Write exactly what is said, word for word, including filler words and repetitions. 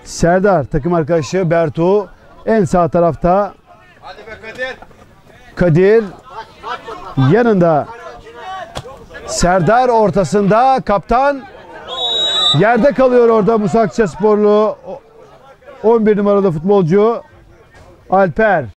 Serdar takım arkadaşı Bertu en sağ tarafta. Hadi be Kadir. Kadir yanında. Serdar ortasında, kaptan yerde kalıyor orada. Musa Akçasporlu on bir numaralı futbolcu Alper.